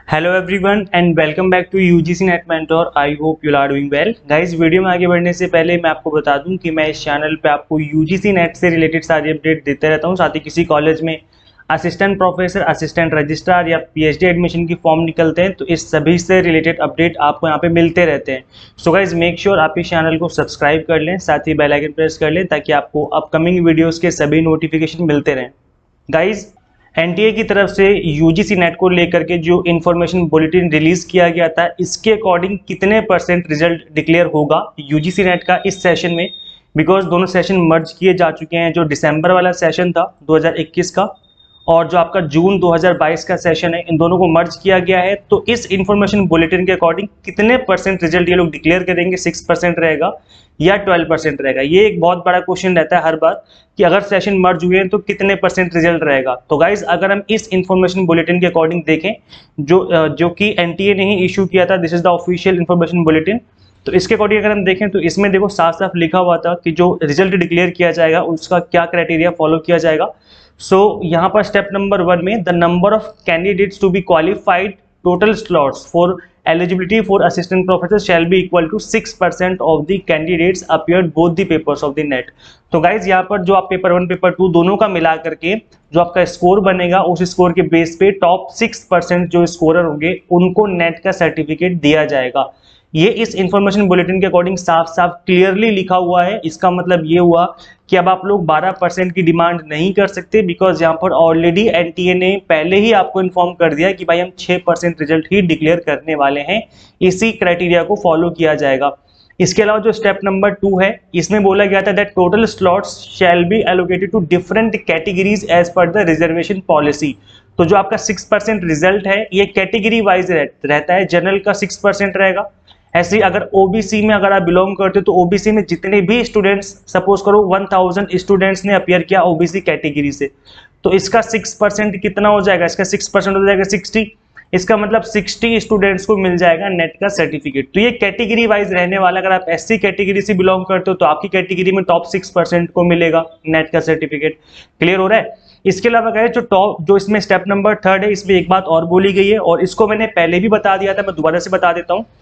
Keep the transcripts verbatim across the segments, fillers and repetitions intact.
Hello everyone and welcome back to UGC NET mentor. I hope you are doing well. Guys, video में आगे बढ़ने से पहले मैं आपको बता दूं कि मैं इस चैनल पे आपको यूजीसी नेट से रिलेटेड सारी अपडेट देते रहता हूं। साथ ही किसी कॉलेज में असिस्टेंट प्रोफेसर, असिस्टेंट रजिस्ट्रार या पीएचडी एडमिशन की फॉर्म निकलते हैं तो इस सभी से रिलेटेड अपडेट आपको यहाँ पे मिलते रहते हैं। सो गाइज, मेक श्योर आप इस चैनल को सब्सक्राइब कर लें, साथ ही बेल आइकन प्रेस कर लें ताकि आपको अपकमिंग वीडियोज़ के सभी नोटिफिकेशन मिलते रहें। गाइज, एनटीए की तरफ से यूजीसी नेट को लेकर के जो इन्फॉर्मेशन बुलेटिन रिलीज किया गया था, इसके अकॉर्डिंग कितने परसेंट रिजल्ट डिक्लेयर होगा यूजीसी नेट का इस सेशन में, बिकॉज दोनों सेशन मर्ज किए जा चुके हैं। जो दिसंबर वाला सेशन था दो हज़ार इक्कीस का और जो आपका जून दो हज़ार बाईस का सेशन है, इन दोनों को मर्ज किया गया है। तो इस इन्फॉर्मेशन बुलेटिन के अकॉर्डिंग कितने परसेंट रिजल्ट ये लोग डिक्लेयर करेंगे, सिक्स परसेंट रहेगा या ट्वेल्व परसेंट रहेगा? ये एक बहुत बड़ा क्वेश्चन रहता है हर बार कि अगर सेशन मर्ज हुए हैं तो कितने परसेंट रिजल्ट रहेगा। तो गाइज, अगर हम इस इन्फॉर्मेशन बुलेटिन के अकॉर्डिंग देखें जो जो कि एनटीए ने ही इशू किया था, this is the official information bulletin, तो इसके अकॉर्डिंग अगर हम देखें तो इसमें देखो साफ साफ लिखा हुआ था कि जो रिजल्ट डिक्लेयर किया जाएगा उसका क्या क्राइटेरिया फॉलो किया जाएगा। सो so, यहाँ पर स्टेप नंबर वन में the number of candidates to be qualified total slots for eligibility for assistant professor shall be equal to six percent of the candidates appeared both the papers of the net। तो guys, यहाँ पर जो आप paper one paper two दोनों का मिला करके जो आपका स्कोर बनेगा, उस स्कोर के बेस पे टॉप सिक्स परसेंट जो स्कोरर होंगे उनको नेट का सर्टिफिकेट दिया जाएगा। ये इस इंफॉर्मेशन बुलेटिन के अकॉर्डिंग साफ साफ क्लियरली लिखा हुआ है। इसका मतलब ये हुआ कि अब आप लोग बारह परसेंट की डिमांड नहीं कर सकते, बिकॉज यहाँ पर ऑलरेडी एनटीए ने पहले ही आपको इन्फॉर्म कर दिया कि भाई हम छह परसेंट रिजल्ट ही डिक्लेयर करने वाले हैं, इसी क्राइटेरिया को फॉलो किया जाएगा। इसके अलावा जो स्टेप नंबर टू है, इसमें बोला गया था that total slots shall be allocated to different categories as per the reservation policy. तो जो आपका सिक्स परसेंट रिजल्ट है ये कैटेगरी वाइज रहता है। जनरल का सिक्स परसेंट रहेगा। ऐसे ही अगर ओबीसी में अगर आप बिलोंग करते हो तो ओबीसी में जितने भी स्टूडेंट्स, सपोज करो वन थाउजेंड स्टूडेंट्स ने अपियर किया ओबीसी कैटेगरी से, तो इसका सिक्स परसेंट कितना हो जाएगा? इसका सिक्स परसेंट हो जाएगा सिक्सटी। इसका मतलब सिक्सटी स्टूडेंट्स को मिल जाएगा नेट का सर्टिफिकेट। तो ये कैटेगरी वाइज रहने वाला। अगर आप एससी कैटेगरी से बिलोंग करते हो तो आपकी कैटेगरी में टॉप सिक्स परसेंट को मिलेगा नेट का सर्टिफिकेट। क्लियर हो रहा है? इसके अलावा गए जो टॉप जो इसमें स्टेप नंबर थर्ड है, इसमें एक बात और बोली गई है और इसको मैंने पहले भी बता दिया था, मैं दोबारा से बता देता हूँ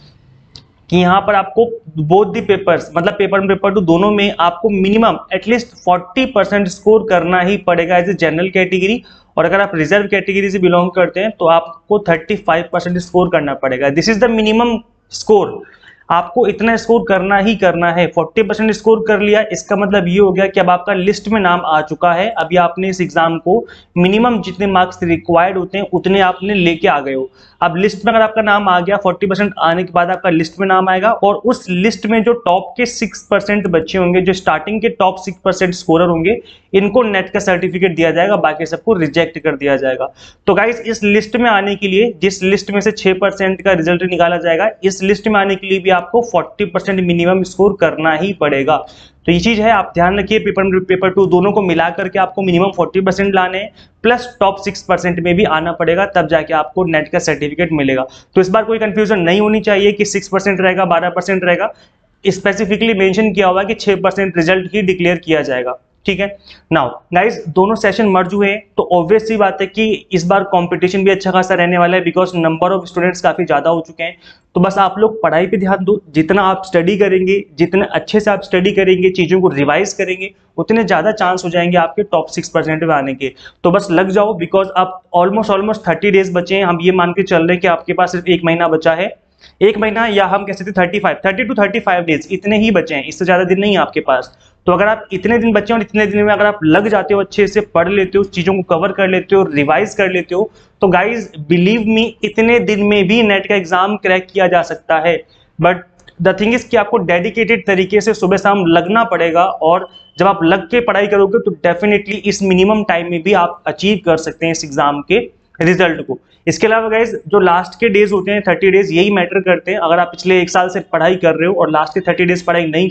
कि यहाँ पर आपको बोथ दी पेपर्स, मतलब पेपर वन पेपर टू दोनों में आपको minimum at least forty percent score करना ही पड़ेगा एज ए जनरल कैटेगरी, और अगर आप रिजर्व कैटेगरी से बिलोंग करते हैं तो आपको थर्टी फाइव परसेंट स्कोर करना पड़ेगा। This is the minimum score. आपको इतना स्कोर करना ही करना है। फोर्टी परसेंट स्कोर कर लिया, इसका मतलब ये हो गया कि अब आपका लिस्ट में नाम आ चुका है। अभी आपने इस एग्जाम को मिनिमम जितने मार्क्स रिक्वायर्ड होते हैं उतने आपने लेके आ गए हो। अब लिस्ट में अगर आपका नाम आ गया, फोर्टी परसेंट आने के बाद आपका लिस्ट में नाम आएगा और उस लिस्ट में जो टॉप के सिक्स परसेंट बच्चे होंगे, जो स्टार्टिंग के टॉप सिक्स परसेंट स्कोरर होंगे, इनको नेट का सर्टिफिकेट दिया जाएगा, बाकी सबको रिजेक्ट कर दिया जाएगा। तो गाइस, इस लिस्ट में आने के लिए, जिस लिस्ट में से छह परसेंट का रिजल्ट निकाला जाएगा, इस लिस्ट में आने के लिए भी आपको फोर्टी परसेंट मिनिमम स्कोर करना ही पड़ेगा। तो ये चीज है, आप ध्यान रखिए। पेपर पेपर टू दोनों को मिला करके आपको मिनिमम फोर्टी परसेंट लाने हैं, प्लस टॉप सिक्स परसेंट में भी आना पड़ेगा, तब जाके आपको नेट का सर्टिफिकेट मिलेगा। तो इस बार कोई कंफ्यूजन नहीं होनी चाहिए कि सिक्स परसेंट रहेगा, बारह परसेंट रहेगा। स्पेसिफिकली मेंशन किया हुआ कि छह परसेंट रिजल्ट ही डिक्लेयर किया जाएगा। ठीक है। नाउ गाइस, दोनों सेशन मर्ज हुए हैं तो ऑब्वियस सी बात है कि इस बार कंपटीशन भी अच्छा खासा रहने वाला है, बिकॉज नंबर ऑफ स्टूडेंट्स काफी ज्यादा हो चुके हैं। तो बस आप लोग पढ़ाई पे ध्यान दो। जितना आप स्टडी करेंगे, जितने अच्छे से आप स्टडी करेंगे, चीजों को रिवाइज करेंगे, उतने ज्यादा चांस हो जाएंगे आपके टॉप सिक्स परसेंट में आने के। तो बस लग जाओ, बिकॉज आप ऑलमोस्ट ऑलमोस्ट थर्टी डेज बचे हैं। हम ये मान के चल रहे हैं कि आपके पास सिर्फ एक महीना बचा है, एक महीना या हम कह सकते thirty five thirty to thirty five days, इतने ही बचे हैं, इससे ज्यादा दिन नहीं है आपके पास। तो अगर आप इतने दिन बचे और इतने दिन में अगर आप लग जाते हो, अच्छे से पढ़ लेते हो, चीजों को कवर कर लेते हो, रिवाइज कर लेते हो, तो गाइज बिलीव मी, इतने दिन में भी नेट का एग्जाम क्रैक किया जा सकता है। बट द थिंग इज कि आपको डेडिकेटेड तरीके से सुबह शाम लगना पड़ेगा, और जब आप लग के पढ़ाई करोगे तो डेफिनेटली इस मिनिमम टाइम में भी आप अचीव कर सकते हैं इस एग्जाम के रिजल्ट को। इसके अलावा गाइज, जो लास्ट के डेज होते हैं थर्टी डेज, यही मैटर करते हैं। अगर आप पिछले एक साल से पढ़ाई कर रहे हो और लास्ट के थर्टी डेज पढ़ाई नहीं करी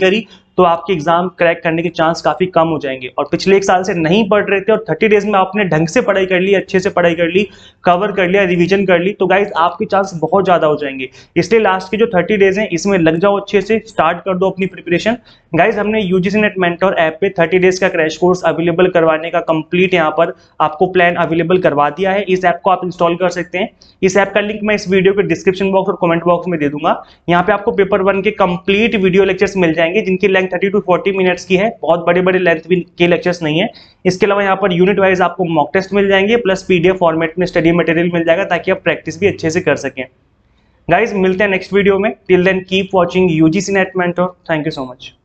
तो आपके एग्जाम क्रैक करने के चांस काफी कम हो जाएंगे। और पिछले एक साल से नहीं पढ़ रहे थे और थर्टी डेज में आपने ढंग से पढ़ाई कर ली, अच्छे से पढ़ाई कर ली, कवर कर लिया, रिवीजन कर ली, तो गाइज आपके चांस बहुत ज्यादा हो जाएंगे। इसलिए लास्ट के जो थर्टी डेज हैं इसमें लग जाओ, अच्छे से स्टार्ट कर दो अपनी प्रिपरेशन। गाइज हमने यूजीसी नेट मेंटोर ऐप पे थर्टी डेज का क्रैश कोर्स अवेलेबल करवाने का कंप्लीट यहाँ पर आपको प्लान अवेलेबल करवा दिया है। इस ऐप को आप इंस्टॉल कर सकते हैं। इस ऐप का लिंक मैं इस वीडियो के डिस्क्रिप्शन बॉक्स और कमेंट बॉक्स में दे दूंगा। यहाँ पे आपको पेपर वन के कंप्लीट वीडियो लेक्चर्स मिल जाएंगे जिनकी length thirty to forty minutes की है, बहुत बड़े बड़े लेंथ के लेक्चर्स नहीं है। इसके अलावा यहाँ पर यूनिट वाइज आपको मॉक टेस्ट मिल जाएंगे, प्लस पीडीएफ फॉर्मेट में स्टडी मटेरियल मिल जाएगा ताकि आप प्रैक्टिस भी अच्छे से कर सकें। गाइज मिलते हैं नेक्स्ट वीडियो में। Till then keep watching UGC NET mentor. Thank you so much.